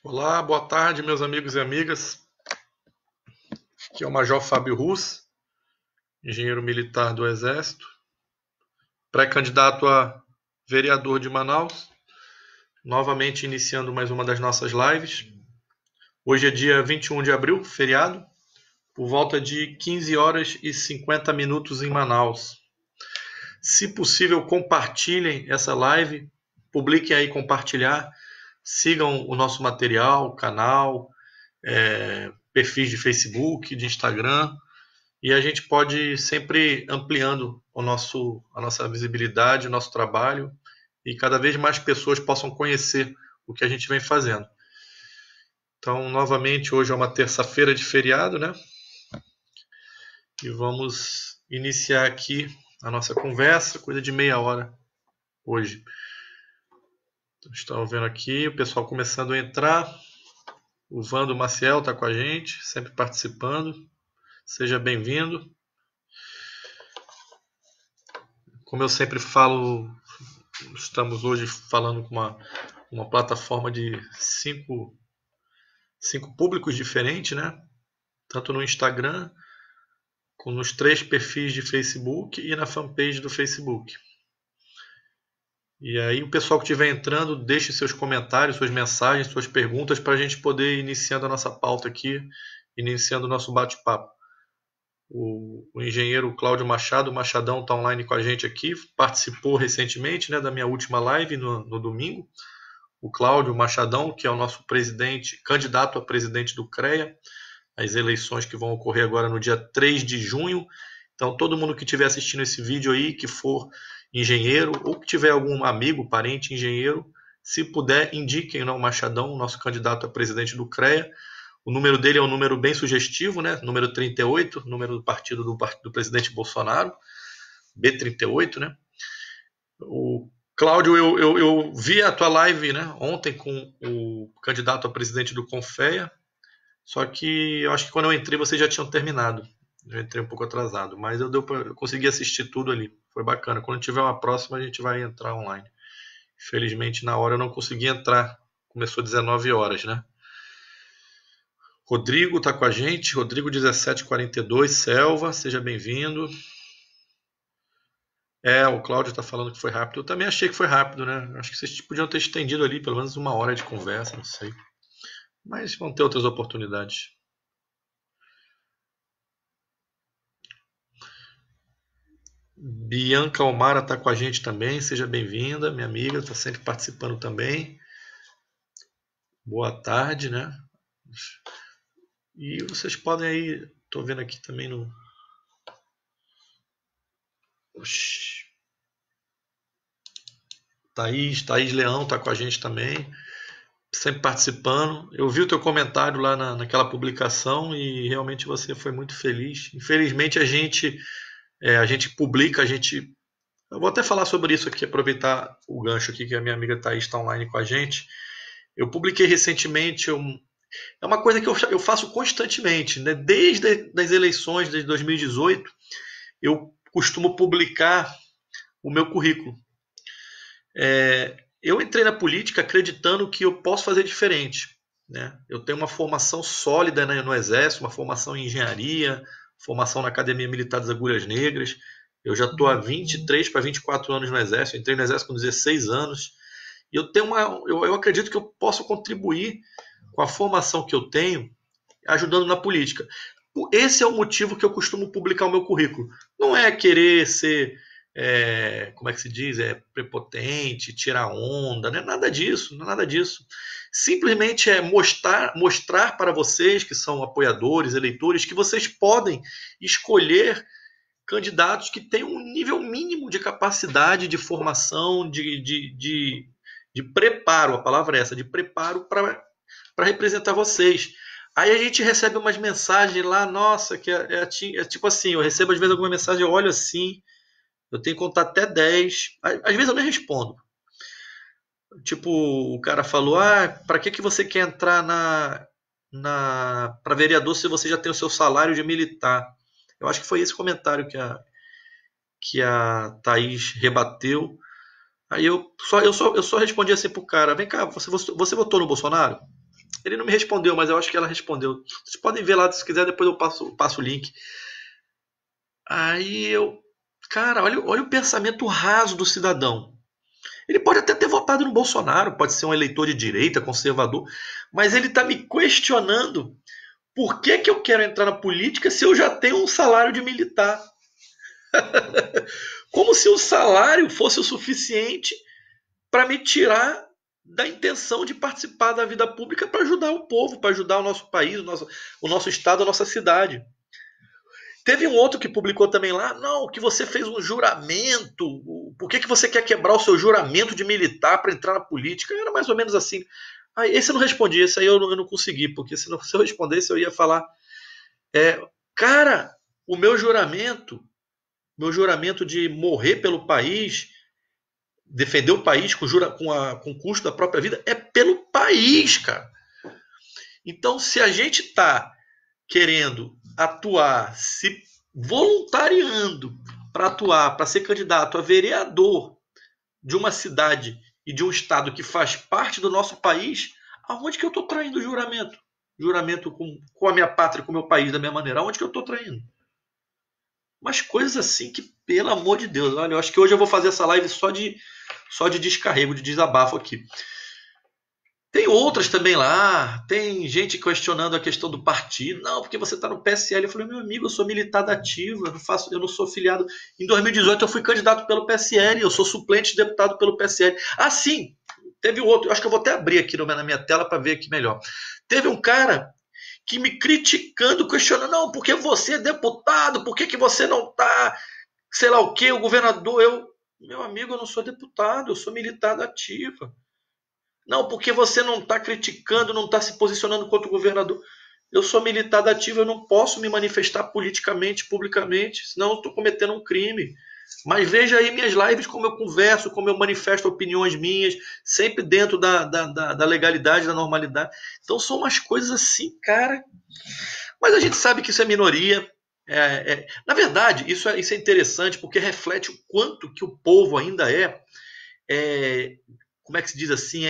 Olá, boa tarde, meus amigos e amigas. Aqui é o Major Fábio Rus, engenheiro militar do Exército, pré-candidato a vereador de Manaus, novamente iniciando mais uma das nossas lives. Hoje é dia 21 de abril, feriado, por volta de 15 horas e 50 minutos em Manaus. Se possível, compartilhem essa live, publiquem aí compartilhar, sigam o nosso material, canal, perfis de Facebook, de Instagram, e a gente pode ir sempre ampliando a nossa visibilidade, o nosso trabalho, e cada vez mais pessoas possam conhecer o que a gente vem fazendo. Então, novamente, hoje é uma terça-feira de feriado, né? E vamos iniciar aqui a nossa conversa, coisa de meia hora hoje. Então, estão vendo aqui o pessoal começando a entrar. O Vando Maciel está com a gente, sempre participando. Seja bem-vindo. Como eu sempre falo, estamos hoje falando com uma plataforma de cinco públicos diferentes, né? Tanto no Instagram, como nos 3 perfis de Facebook e na fanpage do Facebook. E aí o pessoal que estiver entrando, deixe seus comentários, suas mensagens, suas perguntas para a gente poder ir iniciando a nossa pauta aqui, iniciando o nosso bate-papo. O engenheiro Cláudio Machado, o Machadão, está online com a gente aqui, participou recentemente, né, da minha última live no domingo. O Cláudio Machadão, que é o nosso presidente, candidato a presidente do CREA, as eleições que vão ocorrer agora no dia 3 de junho. Então, todo mundo que estiver assistindo esse vídeo aí, que for engenheiro, ou que tiver algum amigo, parente engenheiro, se puder, indiquem o Machadão, nosso candidato a presidente do CREA. O número dele é um número bem sugestivo, né? Número 38, número do partido do presidente Bolsonaro, B38, né? O Cláudio, eu vi a tua live, né, ontem com o candidato a presidente do Confea, só que eu acho que quando eu entrei vocês já tinham terminado. Eu entrei um pouco atrasado, mas eu consegui assistir tudo ali. Foi bacana. Quando tiver uma próxima, a gente vai entrar online. Infelizmente, na hora eu não consegui entrar. Começou 19 horas, né? Rodrigo está com a gente. Rodrigo 1742, Selva, seja bem-vindo. O Cláudio está falando que foi rápido. Eu também achei que foi rápido, né? Acho que vocês podiam ter estendido ali pelo menos uma hora de conversa, não sei. Mas vão ter outras oportunidades. Bianca Omara está com a gente também. Seja bem-vinda, minha amiga. Está sempre participando também. Boa tarde, né? E vocês podem aí... Estou vendo aqui também no... Oxi. Thaís Leão está com a gente também, sempre participando. Eu vi o teu comentário lá naquela publicação e realmente você foi muito feliz. Infelizmente a gente publica, eu vou até falar sobre isso aqui, aproveitar o gancho aqui que a minha amiga Thaís está online com a gente. Eu publiquei recentemente, é uma coisa que eu faço constantemente, né? Desde as eleições de 2018, eu costumo publicar o meu currículo. Eu entrei na política acreditando que eu posso fazer diferente, né? Eu tenho uma formação sólida, né, no Exército, uma formação em engenharia, formação na Academia Militar das Agulhas Negras. Eu já estou há 23 para 24 anos no Exército. Eu entrei no Exército com 16 anos. E eu acredito que eu posso contribuir com a formação que eu tenho, ajudando na política. Esse é o motivo que eu costumo publicar o meu currículo. Não é querer ser, como é que se diz, prepotente, tirar onda, não é nada disso, não é nada disso. Simplesmente é mostrar para vocês que são apoiadores, eleitores, que vocês podem escolher candidatos que têm um nível mínimo de capacidade, de formação, de preparo, a palavra é essa, de preparo para representar vocês. Aí a gente recebe umas mensagens lá, nossa, que é tipo assim, eu recebo às vezes alguma mensagem, eu olho assim, eu tenho que contar até 10, às vezes eu nem respondo. Tipo, o cara falou, para que você quer entrar para vereador se você já tem o seu salário de militar? Eu acho que foi esse comentário que a Thaís rebateu. Aí eu só respondi assim pro cara, vem cá, você votou no Bolsonaro? Ele não me respondeu, mas eu acho que ela respondeu. Vocês podem ver lá, se quiser, depois eu passo o link. Aí eu. Cara, olha o pensamento raso do cidadão. Ele pode até ter votado no Bolsonaro, pode ser um eleitor de direita, conservador, mas ele está me questionando por que eu quero entrar na política se eu já tenho um salário de militar. Como se o salário fosse o suficiente para me tirar da intenção de participar da vida pública para ajudar o povo, para ajudar o nosso país, o nosso estado, a nossa cidade. Teve um outro que publicou também lá, não, que você fez um juramento, por que você quer quebrar o seu juramento de militar para entrar na política? Era mais ou menos assim. Aí, esse eu não respondi, esse aí eu não consegui, porque se eu respondesse eu ia falar, cara, o meu juramento de morrer pelo país, defender o país com o custo da própria vida, é pelo país, cara. Então, se a gente está querendo atuar, se voluntariando para atuar, para ser candidato a vereador de uma cidade e de um estado que faz parte do nosso país, aonde que eu estou traindo o juramento? Juramento com a minha pátria, com o meu país, da minha maneira. Aonde que eu estou traindo? Umas coisas assim que, pelo amor de Deus, olha, eu acho que hoje eu vou fazer essa live só de descarrego, de desabafo aqui. Tem outras também lá, tem gente questionando a questão do partido. Não, porque você está no PSL. Eu falei, meu amigo, eu sou militar da ativa, eu não sou filiado. Em 2018 eu fui candidato pelo PSL, eu sou suplente de deputado pelo PSL. Ah, sim, teve outro, eu acho que eu vou até abrir aqui na minha tela para ver aqui melhor. Teve um cara que me criticando, questionando, não, porque você é deputado, por que você não está, sei lá o que, o governador. Meu amigo, eu não sou deputado, eu sou militar da ativa. Não, porque você não está criticando, não está se posicionando contra o governador. Eu sou militar da ativa, eu não posso me manifestar politicamente, publicamente, senão eu estou cometendo um crime. Mas veja aí minhas lives, como eu converso, como eu manifesto opiniões minhas, sempre dentro da legalidade, da normalidade. Então são umas coisas assim, cara. Mas a gente sabe que isso é minoria. Na verdade, isso é interessante porque reflete o quanto que o povo ainda como é que se diz assim?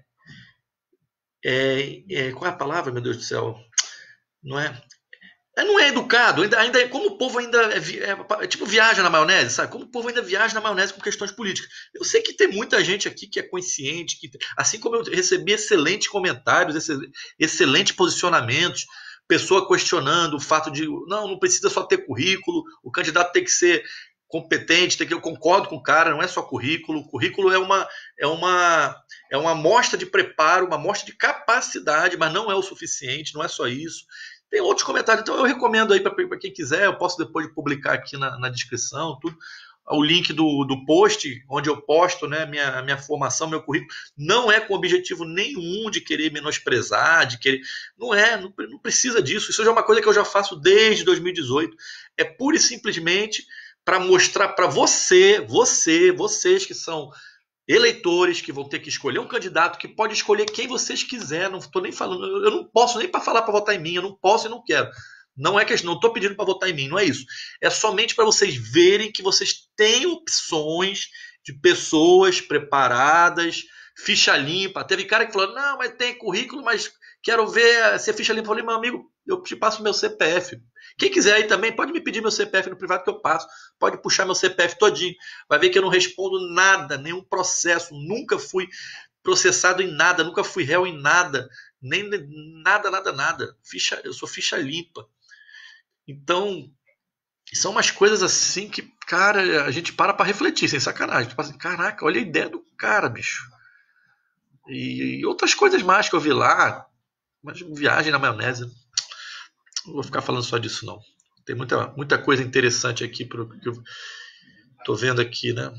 Qual é a palavra, meu Deus do céu? Não é? Não é educado, ainda como o povo ainda tipo viaja na maionese, sabe? Como o povo ainda viaja na maionese com questões políticas. Eu sei que tem muita gente aqui que é consciente, assim como eu recebi excelentes comentários, excelentes posicionamentos, pessoa questionando o fato de não precisa só ter currículo, o candidato tem que ser competente, eu concordo com o cara, não é só currículo. O currículo é uma amostra de preparo, uma amostra de capacidade, mas não é o suficiente, não é só isso. Tem outros comentários, então eu recomendo aí para quem quiser, eu posso depois publicar aqui na descrição, tudo. O link do post, onde eu posto, né, minha formação, meu currículo, não é com objetivo nenhum de querer menosprezar, de querer. Não precisa disso. Isso já é uma coisa que eu já faço desde 2018. É pura e simplesmente para mostrar para vocês que são eleitores, que vão ter que escolher um candidato que pode escolher quem vocês quiserem. Não estou nem falando, eu não posso nem para falar para votar em mim, eu não posso e não quero. Não é questão, não estou pedindo para votar em mim, não é isso. É somente para vocês verem que vocês têm opções de pessoas preparadas, ficha limpa. Teve cara que falou, não, mas tem currículo, mas quero ver se é ficha limpa. Eu falei, meu amigo, eu te passo meu CPF. Quem quiser aí também, pode me pedir meu CPF no privado que eu passo. Pode puxar meu CPF todinho. Vai ver que eu não respondo nada, nenhum processo. Nunca fui processado em nada, nunca fui réu em nada. Nem nada. Eu sou ficha limpa. Então, são umas coisas assim que, cara, a gente para refletir, sem sacanagem. Tipo assim, caraca, olha a ideia do cara, bicho. E outras coisas mais que eu vi lá. Mas viagem na maionese. Não vou ficar falando só disso, não. Tem muita coisa interessante aqui que eu tô vendo aqui, né?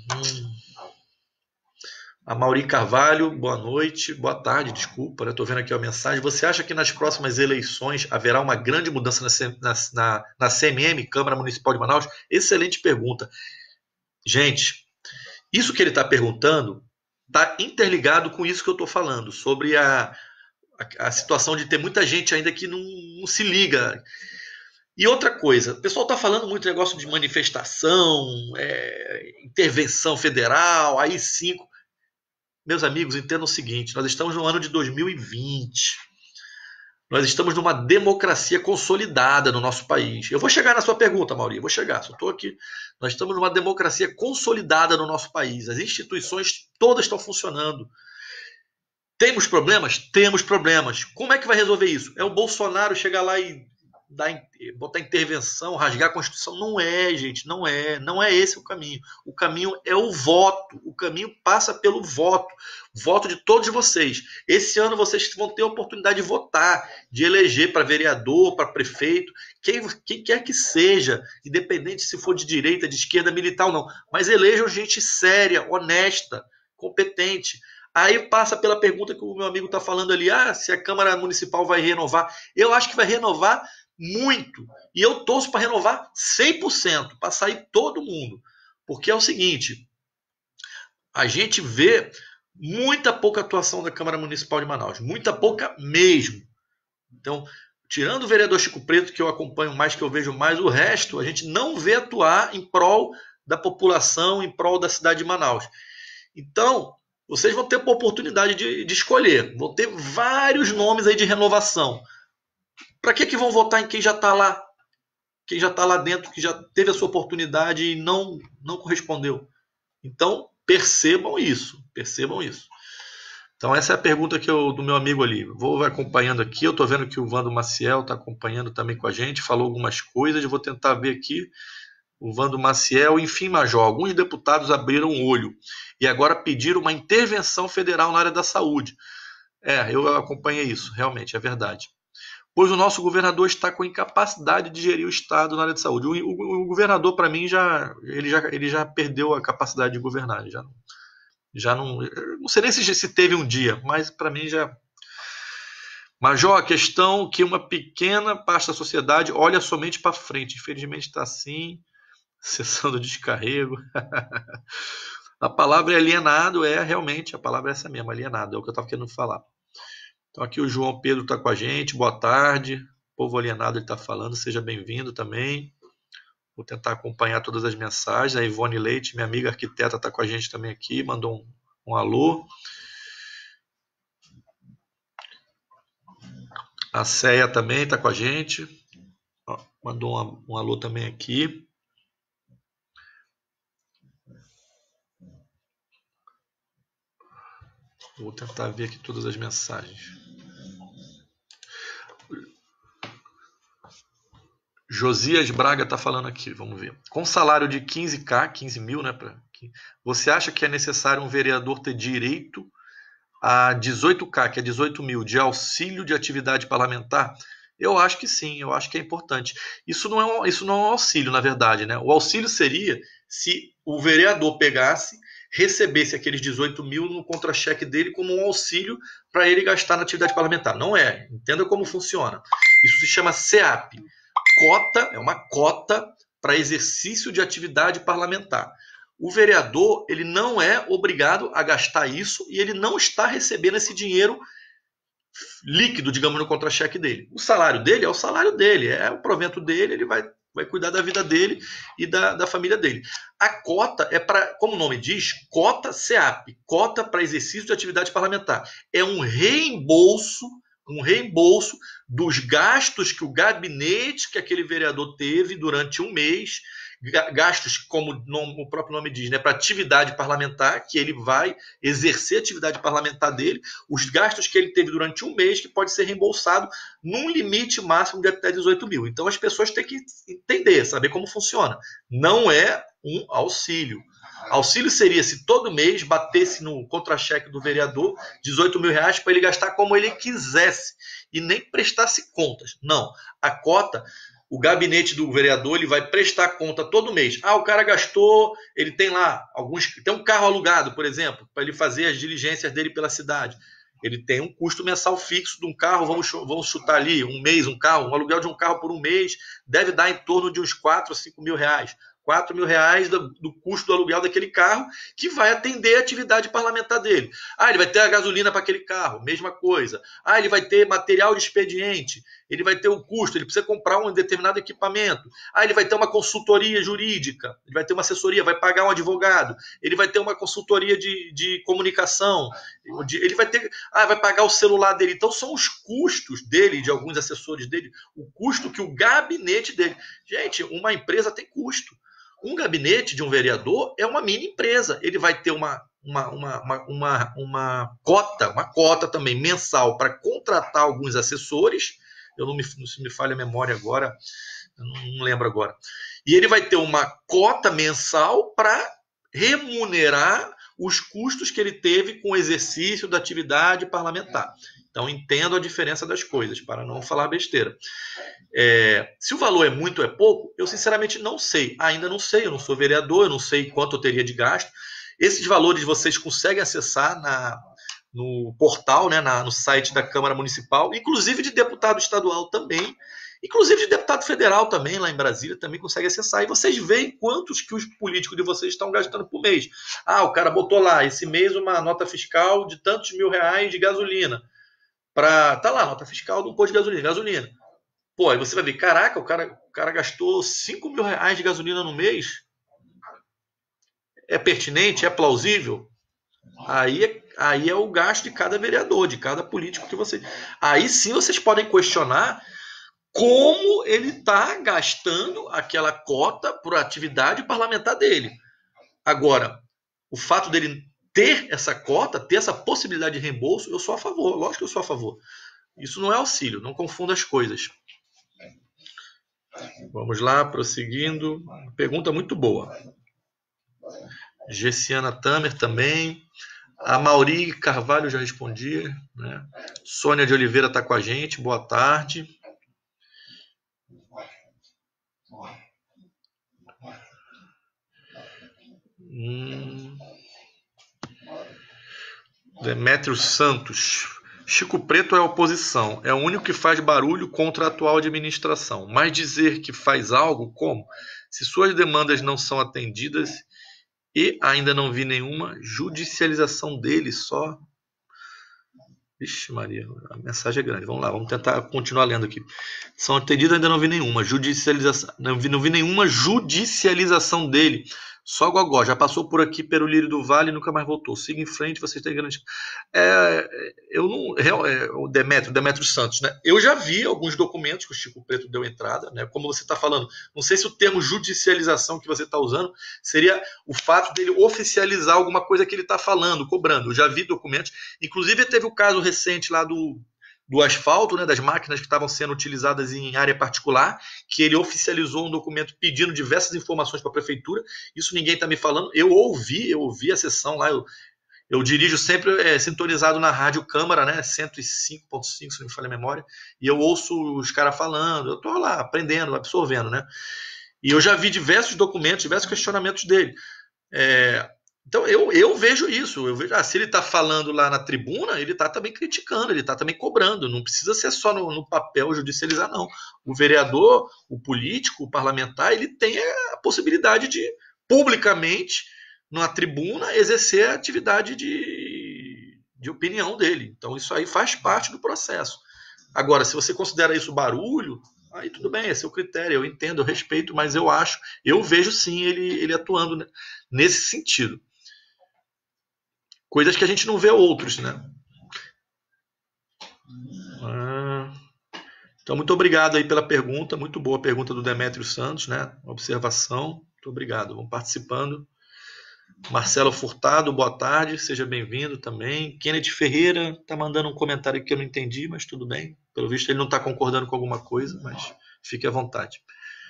A Mauri Carvalho, boa noite, boa tarde, desculpa, né? Tô vendo aqui a mensagem. Você acha que nas próximas eleições haverá uma grande mudança na CMM, Câmara Municipal de Manaus? Excelente pergunta. Gente, isso que ele está perguntando está interligado com isso que eu estou falando, sobre a situação de ter muita gente ainda que não se liga. E outra coisa, o pessoal está falando muito negócio de manifestação, intervenção federal, AI-5. Meus amigos, entendam o seguinte, nós estamos no ano de 2020. Nós estamos numa democracia consolidada no nosso país. Eu vou chegar na sua pergunta, Mauri, vou chegar, só estou aqui. Nós estamos numa democracia consolidada no nosso país. As instituições todas estão funcionando. Temos problemas? Temos problemas. Como é que vai resolver isso? É o Bolsonaro chegar lá e botar intervenção, rasgar a Constituição? Não é, gente, não é. Não é esse o caminho. O caminho é o voto. O caminho passa pelo voto. Voto de todos vocês. Esse ano vocês vão ter a oportunidade de votar, de eleger para vereador, para prefeito, quem quer que seja, independente se for de direita, de esquerda, militar ou não. Mas elejam gente séria, honesta, competente. Aí passa pela pergunta que o meu amigo está falando ali, se a Câmara Municipal vai renovar. Eu acho que vai renovar muito. E eu torço para renovar 100%, para sair todo mundo. Porque é o seguinte, a gente vê muita pouca atuação da Câmara Municipal de Manaus, muita pouca mesmo. Então, tirando o vereador Chico Preto, que eu acompanho mais, que eu vejo mais, o resto a gente não vê atuar em prol da população, em prol da cidade de Manaus. Então, vocês vão ter a oportunidade de escolher. Vão ter vários nomes aí de renovação. Para que vão votar em quem já está lá? Quem já está lá dentro, que já teve a sua oportunidade e não correspondeu. Então, percebam isso. Percebam isso. Então, essa é a pergunta do meu amigo ali. Vou acompanhando aqui. Eu estou vendo que o Vando Maciel está acompanhando também com a gente. Falou algumas coisas. Eu vou tentar ver aqui. O Vando Maciel, enfim, Major, alguns deputados abriram o olho e agora pediram uma intervenção federal na área da saúde. Eu acompanhei isso, realmente, é verdade. Pois o nosso governador está com incapacidade de gerir o Estado na área de saúde. O governador, para mim, ele já perdeu a capacidade de governar. Ele já não sei nem se teve um dia, mas para mim já... Major, a questão que uma pequena parte da sociedade olha somente para frente. Infelizmente está assim... Sessão do descarrego. A palavra alienado realmente, a palavra é essa mesmo, alienado, é o que eu estava querendo falar. Então aqui o João Pedro está com a gente, boa tarde. O povo alienado ele está falando, seja bem-vindo também. Vou tentar acompanhar todas as mensagens. A Ivone Leite, minha amiga arquiteta, está com a gente também aqui, mandou um alô. A Céia também está com a gente. Mandou um alô também aqui. Vou tentar ver aqui todas as mensagens. Josias Braga está falando aqui, vamos ver. Com salário de 15 mil, né? Você acha que é necessário um vereador ter direito a 18K, que é 18 mil, de auxílio de atividade parlamentar? Eu acho que sim, eu acho que é importante. Isso não é um auxílio, na verdade, né? O auxílio seria se o vereador recebesse aqueles 18 mil no contra-cheque dele como um auxílio para ele gastar na atividade parlamentar. Não é. Entenda como funciona. Isso se chama CEAP. Cota, é uma cota para exercício de atividade parlamentar. O vereador, ele não é obrigado a gastar isso e ele não está recebendo esse dinheiro líquido, digamos, no contra-cheque dele. O salário dele é o salário dele, é o provento dele, ele vai cuidar da vida dele e da família dele. A cota é para, como o nome diz, cota CEAP, cota para exercício de atividade parlamentar. É um reembolso dos gastos que o gabinete que aquele vereador teve durante um mês, gastos, como o próprio nome diz, né, para atividade parlamentar, que ele vai exercer a atividade parlamentar dele, os gastos que ele teve durante um mês, que pode ser reembolsado num limite máximo de até 18 mil. Então as pessoas têm que entender, saber como funciona. Não é um auxílio. Auxílio seria se todo mês batesse no contra-cheque do vereador 18 mil reais para ele gastar como ele quisesse e nem prestasse contas. Não. A cota, o gabinete do vereador, ele vai prestar conta todo mês. O cara gastou, ele tem lá tem um carro alugado, por exemplo, para ele fazer as diligências dele pela cidade. Ele tem um custo mensal fixo de um carro, vamos chutar ali, um mês, um aluguel de um carro por um mês deve dar em torno de uns 4 ou 5 mil reais. 4 mil reais do custo do aluguel daquele carro, que vai atender a atividade parlamentar dele. Ele vai ter a gasolina para aquele carro, mesma coisa. Ele vai ter material de expediente, ele vai ter o custo, ele precisa comprar um determinado equipamento. Ele vai ter uma consultoria jurídica, ele vai ter uma assessoria, vai pagar um advogado, ele vai ter uma consultoria de comunicação, Ele vai ter, vai pagar o celular dele. Então são os custos dele, de alguns assessores dele, o custo que o gabinete dele. Gente, uma empresa tem custo. Um gabinete de um vereador é uma mini empresa. Ele vai ter uma cota também mensal para contratar alguns assessores. Eu não me falha a memória agora, eu não lembro agora. E ele vai ter uma cota mensal para remunerar os custos que ele teve com o exercício da atividade parlamentar. Então, entendo a diferença das coisas, para não falar besteira. Se o valor é muito ou é pouco, eu sinceramente não sei. Ainda não sei, eu não sou vereador, eu não sei quanto eu teria de gasto. Esses valores vocês conseguem acessar no portal, né, no site da Câmara Municipal, inclusive de deputado estadual também, inclusive de deputado federal também, lá em Brasília, também consegue acessar. E vocês veem quantos que os políticos de vocês estão gastando por mês. O cara botou lá, esse mês, uma nota fiscal de tantos R$1.000 de gasolina. Tá lá, nota fiscal de um posto de gasolina. Pô, aí você vai ver, caraca, o cara gastou R$5.000 de gasolina no mês. É pertinente? É plausível? Aí é o gasto de cada vereador, de cada político que você... Aí sim vocês podem questionar como ele está gastando aquela cota por atividade parlamentar dele. Agora, o fato dele ter essa cota, ter essa possibilidade de reembolso, eu sou a favor. Lógico que eu sou a favor. Isso não é auxílio, não confunda as coisas. Vamos lá, prosseguindo. Pergunta muito boa. Gessiana Tamer também. A Mauri Carvalho já respondi, né? Sônia de Oliveira está com a gente. Boa tarde. Demétrio Santos. Chico Preto é oposição. É o único que faz barulho contra a atual administração. Mas dizer que faz algo, como? Se suas demandas não são atendidas e ainda não vi nenhuma judicialização dele, só... Vixe Maria, a mensagem é grande. Vamos lá, vamos tentar continuar lendo aqui. São atendidas, ainda não vi nenhuma judicialização. Não vi nenhuma judicialização dele. Só Gogó, já passou por aqui pelo Lírio do Vale e nunca mais voltou. Siga em frente, vocês têm grande... o Demétrio Santos, né? Eu já vi alguns documentos que o Chico Preto deu entrada, né? Como você está falando. Não sei se o termo judicialização que você está usando seria o fato dele oficializar alguma coisa que ele está falando, cobrando. Eu já vi documentos. Inclusive, teve o caso recente lá do asfalto, né, das máquinas que estavam sendo utilizadas em área particular, que ele oficializou um documento pedindo diversas informações para a prefeitura. Isso ninguém está me falando. Eu ouvi a sessão lá. Eu dirijo sempre sintonizado na Rádio Câmara, né, 105.5, se não me falha a memória, e eu ouço os caras falando. Eu estou lá aprendendo, absorvendo, né? E eu já vi diversos documentos, diversos questionamentos dele. Então eu vejo isso, se ele está falando lá na tribuna, ele está também criticando, ele está também cobrando, não precisa ser só no papel judicializar, não. O vereador, o político, o parlamentar, ele tem a possibilidade de, publicamente, na tribuna, exercer a atividade de opinião dele. Então isso aí faz parte do processo. Agora, se você considera isso barulho, aí tudo bem, é seu critério, eu entendo, eu respeito, mas eu vejo sim ele atuando nesse sentido. Coisas que a gente não vê outros, né? Então, muito obrigado aí pela pergunta, muito boa a pergunta do Demétrio Santos, né? Observação, muito obrigado, vamos participando. Marcelo Furtado, boa tarde, seja bem-vindo também. Kennedy Ferreira está mandando um comentário que eu não entendi, mas tudo bem. Pelo visto, ele não está concordando com alguma coisa, mas fique à vontade.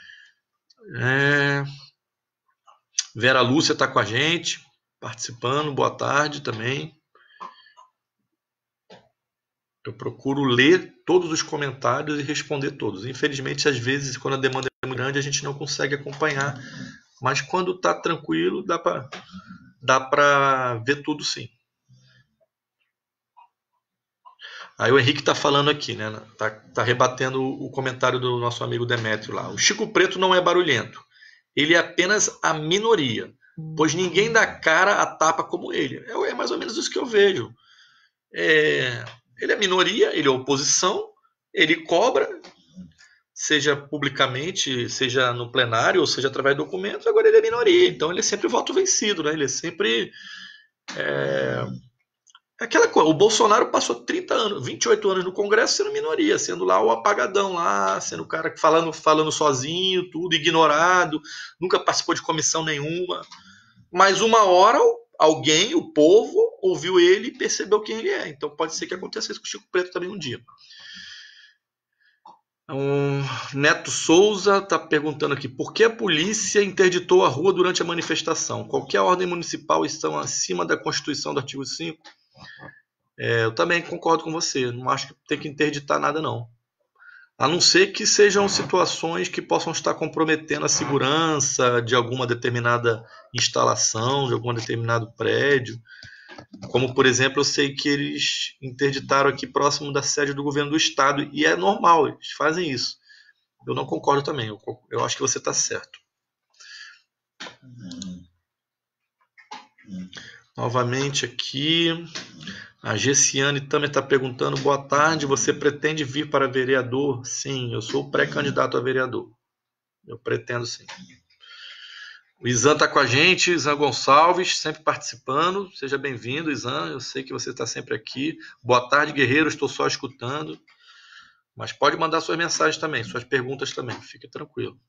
Vera Lúcia está com a gente, participando, boa tarde também. Eu procuro ler todos os comentários e responder todos. Infelizmente, às vezes, quando a demanda é muito grande, a gente não consegue acompanhar. Mas quando está tranquilo, dá para ver tudo sim. Aí o Henrique está falando aqui, né? Tá rebatendo o comentário do nosso amigo Demétrio lá. O Chico Preto não é barulhento. Ele é apenas a minoria, pois ninguém dá cara a tapa como ele. É mais ou menos isso que eu vejo. Ele é minoria, ele é oposição, ele cobra, seja publicamente, seja no plenário, ou seja através de documentos. Agora ele é minoria, então ele é sempre voto vencido, né? Ele é sempre Aquela coisa, o Bolsonaro passou 30 anos, 28 anos no Congresso sendo minoria, sendo lá o apagadão lá, sendo o cara falando sozinho, tudo ignorado, nunca participou de comissão nenhuma. Mas uma hora alguém, o povo, ouviu ele e percebeu quem ele é. Então pode ser que aconteça isso com o Chico Preto também um dia. O Neto Souza está perguntando aqui, por que a polícia interditou a rua durante a manifestação? Qualquer ordem municipal estão acima da Constituição do artigo 5? Eu também concordo com você, não acho que tem que interditar nada não. A não ser que sejam situações que possam estar comprometendo a segurança de alguma determinada instalação, de algum determinado prédio. Como, por exemplo, eu sei que eles interditaram aqui próximo da sede do governo do estado, e é normal, eles fazem isso. Eu não concordo também, eu acho que você está certo. Novamente aqui, a Gessiane também está perguntando, boa tarde, você pretende vir para vereador? Sim, eu sou pré-candidato a vereador. Eu pretendo sim. O Izan está com a gente, Izan Gonçalves, sempre participando. Seja bem-vindo, Izan. Eu sei que você está sempre aqui. Boa tarde, guerreiro. Estou só escutando. Mas pode mandar suas mensagens também, suas perguntas também. Fique tranquilo.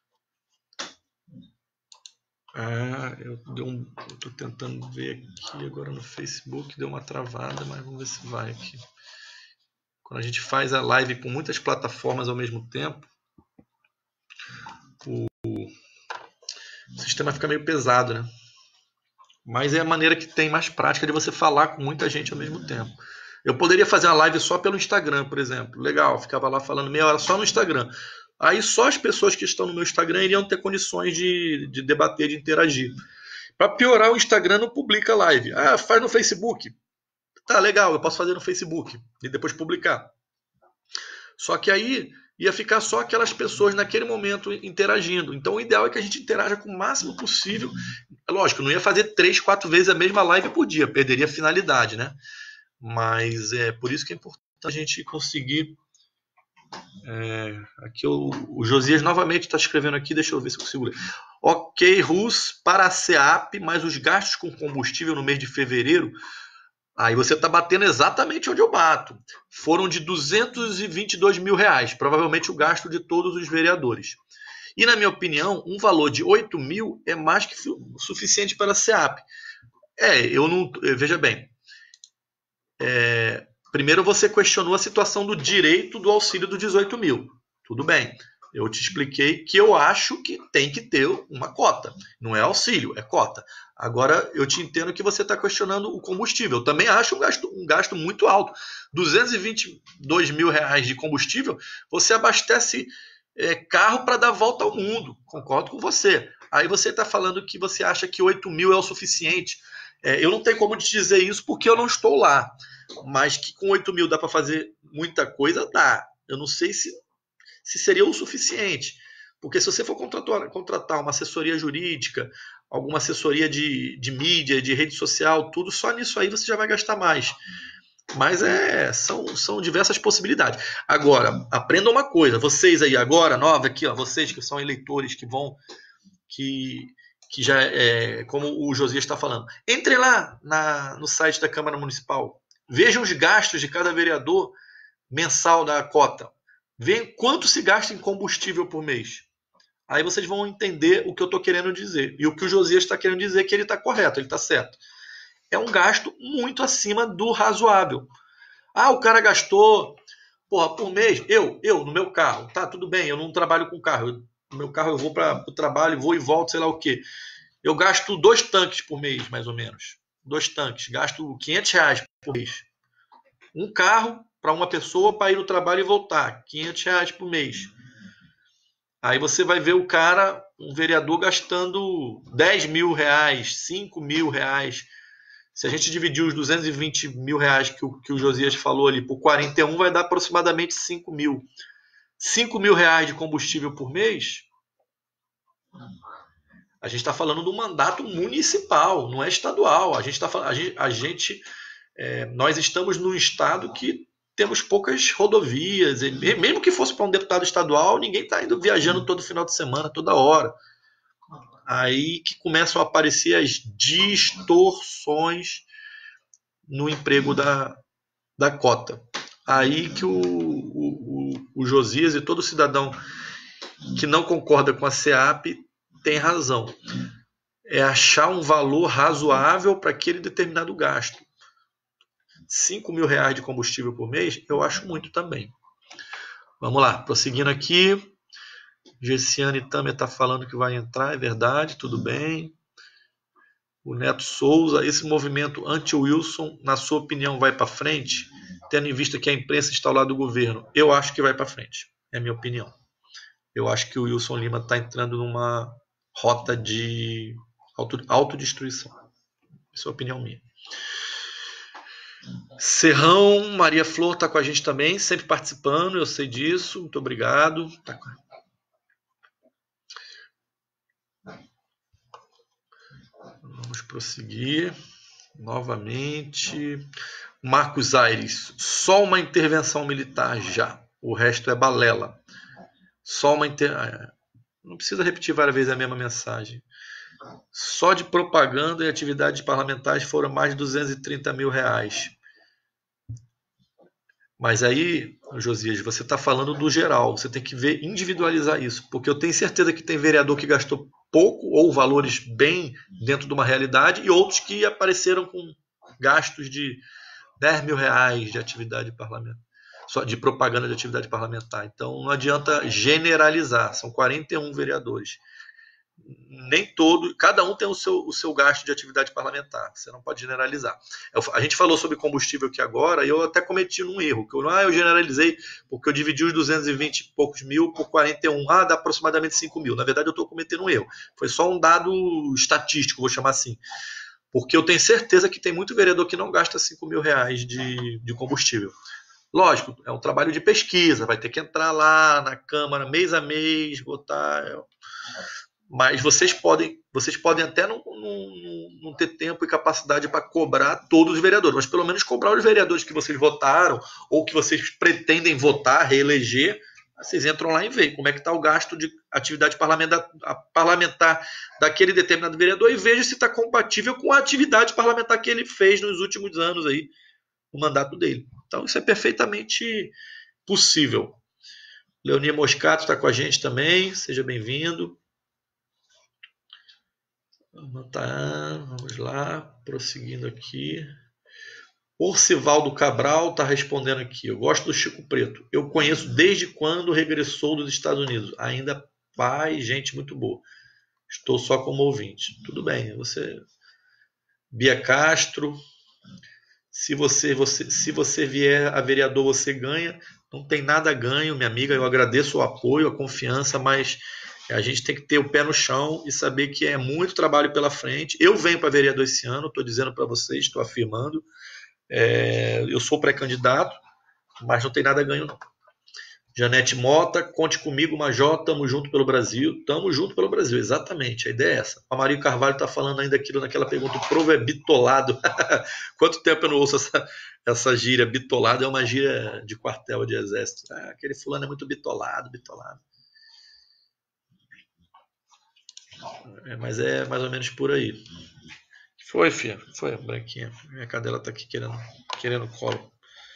Eu estou tentando ver aqui agora no Facebook. Deu uma travada, mas vamos ver se vai aqui. Quando a gente faz a live com muitas plataformas ao mesmo tempo, o sistema fica meio pesado, né? Mas é a maneira que tem mais prática de você falar com muita gente ao mesmo tempo. Eu poderia fazer uma live só pelo Instagram, por exemplo. Legal, ficava lá falando meia hora só no Instagram. Aí só as pessoas que estão no meu Instagram iriam ter condições de debater, de interagir. Para piorar, o Instagram não publica live. Faz no Facebook. Tá, legal, eu posso fazer no Facebook e depois publicar. Só que aí ia ficar só aquelas pessoas naquele momento interagindo. Então o ideal é que a gente interaja com o máximo possível. Lógico, não ia fazer 3, 4 vezes a mesma live por dia, perderia a finalidade, né? Mas é por isso que é importante a gente conseguir. Aqui o Josias novamente está escrevendo aqui, deixa eu ver se eu consigo ler. Ok, Rus, para a SEAP, mas os gastos com combustível no mês de fevereiro, aí você está batendo exatamente onde eu bato. Foram de 222 mil reais, provavelmente o gasto de todos os vereadores. E, na minha opinião, um valor de 8 mil é mais que suficiente para a SEAP. Veja bem. Primeiro você questionou a situação do direito do auxílio do 18 mil. Tudo bem. Eu te expliquei que eu acho que tem que ter uma cota. Não é auxílio, é cota. Agora, eu te entendo que você está questionando o combustível. Eu também acho um gasto muito alto. 222 mil reais de combustível, você abastece carro para dar volta ao mundo. Concordo com você. Aí você está falando que você acha que 8 mil é o suficiente. Eu não tenho como te dizer isso porque eu não estou lá. Mas que com 8 mil dá para fazer muita coisa, dá. Eu não sei se seria o suficiente. Porque se você for contratar uma assessoria jurídica, alguma assessoria de mídia, de rede social, tudo, só nisso aí você já vai gastar mais. Mas são diversas possibilidades. Agora, aprendam uma coisa, vocês aí agora, nova aqui, vocês que são eleitores que vão, que já como o Josias está falando, entrem lá no site da Câmara Municipal, vejam os gastos de cada vereador mensal da cota, vejam quanto se gasta em combustível por mês. Aí vocês vão entender o que eu estou querendo dizer. E o que o Josias está querendo dizer é que ele está correto, ele está certo. É um gasto muito acima do razoável. O cara gastou, por mês, eu no meu carro, tá, tudo bem, eu não trabalho com carro, no meu carro eu vou para o trabalho, vou e volto, sei lá o quê. Eu gasto 2 tanques por mês, mais ou menos. 2 tanques, gasto 500 reais por mês. Um carro para uma pessoa para ir no trabalho e voltar, 500 reais por mês. Aí você vai ver o cara, um vereador, gastando 10 mil reais, 5 mil reais. Se a gente dividir os 220 mil reais que o Josias falou ali por 41, vai dar aproximadamente 5 mil. 5 mil reais de combustível por mês, a gente está falando do mandato municipal, não é estadual. Nós estamos num estado que temos poucas rodovias. Mesmo que fosse para um deputado estadual, ninguém está indo viajando todo final de semana, toda hora. Aí que começam a aparecer as distorções no emprego da cota. Aí que o Josias e todo cidadão que não concorda com a SEAP tem razão. É achar um valor razoável para aquele determinado gasto. R$ 5.000 de combustível por mês, eu acho muito também. Vamos lá, prosseguindo aqui. Gessiane Tamer está falando que vai entrar, é verdade, tudo bem. O Neto Souza, esse movimento anti-Wilson, na sua opinião, vai para frente? Tendo em vista que a imprensa está ao lado do governo, eu acho que vai para frente, é a minha opinião. Eu acho que o Wilson Lima está entrando numa rota de autodestruição. Essa é a opinião minha. Serrão, Maria Flor está com a gente também, sempre participando, eu sei disso, muito obrigado. Vamos prosseguir. Novamente. Marcos Aires, só uma intervenção militar já, o resto é balela. Só uma não precisa repetir várias vezes a mesma mensagem. Só de propaganda e atividades parlamentares foram mais de R$230 mil. Mas aí, Josias, você está falando do geral, você tem que ver, individualizar isso, porque eu tenho certeza que tem vereador que gastou pouco ou valores bem dentro de uma realidade e outros que apareceram com gastos de R$10 mil de atividade parlamentar, só de propaganda de atividade parlamentar. Então não adianta generalizar, são 41 vereadores. Nem todo, cada um tem o seu gasto de atividade parlamentar, você não pode generalizar. A gente falou sobre combustível aqui agora e eu até cometi um erro, que eu generalizei porque eu dividi os 220 e poucos mil por 41, dá aproximadamente 5 mil. Na verdade eu estou cometendo um erro, foi só um dado estatístico, vou chamar assim, porque eu tenho certeza que tem muito vereador que não gasta R$5 mil de combustível. Lógico, é um trabalho de pesquisa, vai ter que entrar lá na Câmara mês a mês, botar... Mas vocês podem até não ter tempo e capacidade para cobrar todos os vereadores, mas pelo menos cobrar os vereadores que vocês votaram ou que vocês pretendem votar, reeleger, vocês entram lá e veem como é que está o gasto de atividade parlamentar daquele determinado vereador e vejam se está compatível com a atividade parlamentar que ele fez nos últimos anos aí, no mandato dele. Então isso é perfeitamente possível. Leonir Moscato está com a gente também, seja bem-vindo. Vamos lá, prosseguindo aqui. Orcivaldo Cabral está respondendo aqui. Eu gosto do Chico Preto. Eu conheço desde quando regressou dos Estados Unidos. Ainda pai, gente muito boa. Estou só como ouvinte. Tudo bem, você... Bia Castro. Se você vier a vereador, você ganha. Não tem nada a ganho, minha amiga. Eu agradeço o apoio, a confiança, mas... A gente tem que ter o pé no chão e saber que é muito trabalho pela frente. Eu venho para vereador esse ano, estou dizendo para vocês, estou afirmando. Eu sou pré-candidato, mas não tem nada a ganho não. Janete Mota, conte comigo, Major, tamo junto pelo Brasil. Tamo junto pelo Brasil, exatamente, a ideia é essa. A Maria Carvalho está falando ainda aquilo naquela pergunta, o povo é bitolado. Quanto tempo eu não ouço essa gíria? Bitolado é uma gíria de quartel de exército. Aquele fulano é muito bitolado. Mas é mais ou menos por aí. Foi, filha. Foi, branquinha. Minha cadela tá aqui querendo colo.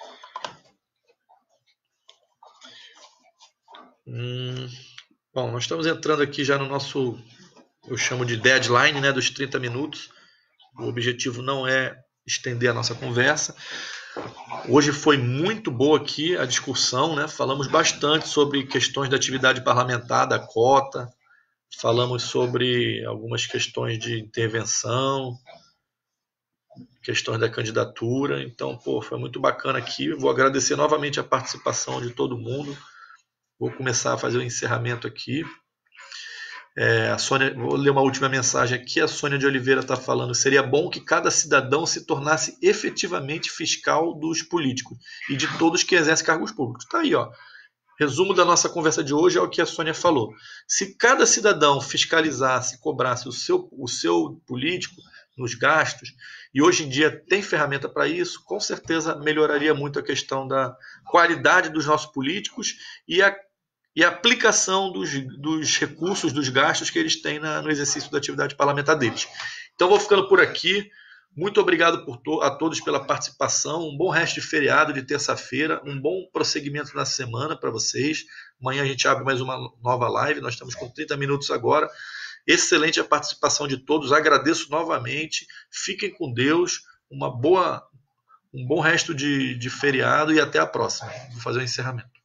Bom, nós estamos entrando aqui já no nosso, eu chamo de deadline, né, dos 30 minutos. O objetivo não é estender a nossa conversa. Hoje foi muito boa aqui a discussão, né? Falamos bastante sobre questões da atividade parlamentar, da cota. Falamos sobre algumas questões de intervenção, questões da candidatura. Então, foi muito bacana aqui. Vou agradecer novamente a participação de todo mundo. Vou começar a fazer o encerramento aqui. A Sônia, vou ler uma última mensagem aqui. A Sônia de Oliveira está falando: seria bom que cada cidadão se tornasse efetivamente fiscal dos políticos e de todos que exercem cargos públicos. Está aí, ó. Resumo da nossa conversa de hoje é o que a Sônia falou. Se cada cidadão fiscalizasse, cobrasse o seu político nos gastos, e hoje em dia tem ferramenta para isso, com certeza melhoraria muito a questão da qualidade dos nossos políticos e a aplicação dos recursos, dos gastos que eles têm no exercício da atividade parlamentar deles. Então vou ficando por aqui. Muito obrigado a todos pela participação. Um bom resto de feriado de terça-feira. Um bom prosseguimento na semana para vocês. Amanhã a gente abre mais uma nova live. Nós estamos com 30 minutos agora. Excelente a participação de todos. Agradeço novamente. Fiquem com Deus. Um bom resto de feriado e até a próxima. Vou fazer o encerramento.